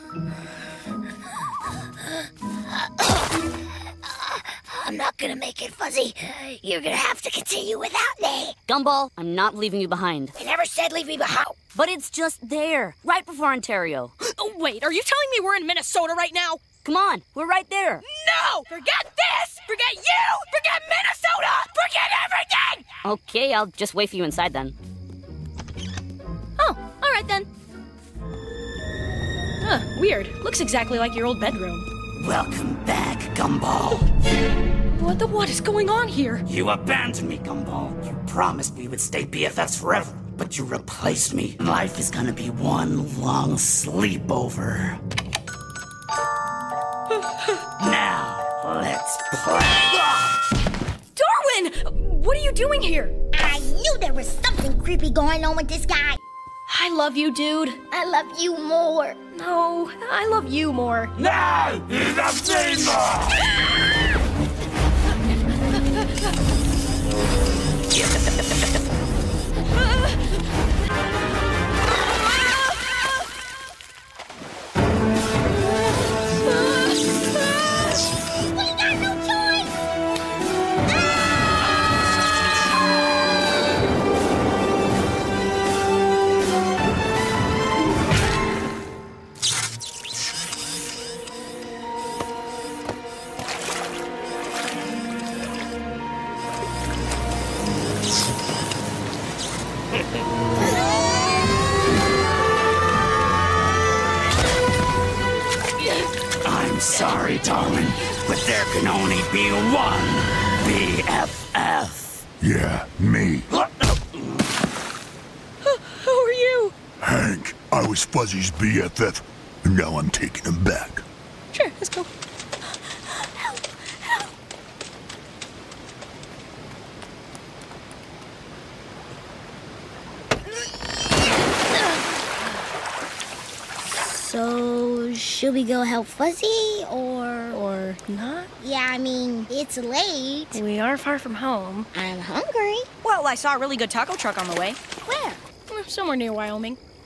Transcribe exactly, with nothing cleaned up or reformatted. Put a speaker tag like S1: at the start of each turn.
S1: I'm not gonna make it, Fuzzy. You're gonna have to continue without me.
S2: Gumball, I'm not leaving you behind.
S1: I never said leave me behind.
S2: But it's just there, right before Ontario.
S3: Oh, wait, are you telling me we're in Minnesota right now?
S2: Come on, we're right there.
S3: No! Forget this! Forget you! Forget Minnesota! Forget everything!
S2: Okay, I'll just wait for you inside then.
S3: Oh, all right then. Huh, weird. Looks exactly like your old bedroom.
S4: Welcome back, Gumball.
S3: What the what is going on here?
S4: You abandoned me, Gumball. You promised we would stay B F Fs forever, but you replaced me. Life is gonna be one long sleepover. Now, let's play.
S3: Darwin! What are you doing here?
S1: I knew there was something creepy going on with this guy.
S3: I love you, dude.
S1: I love you more.
S3: No, I love you more.
S4: No! You love me more!
S1: We got no choice.
S4: I'm sorry, Darwin, but there can only be one B F F.
S5: Yeah, me.
S3: Who are you?
S5: Hank. I was Fuzzy's B F F, and now I'm taking him back.
S3: Sure, let's go.
S1: So, should we go help Fuzzy, or...
S3: Or not?
S1: Yeah, I mean, it's late.
S3: We are far from home.
S1: I'm hungry.
S6: Well, I saw a really good taco truck on the way.
S1: Where?
S3: Eh, Somewhere near Wyoming.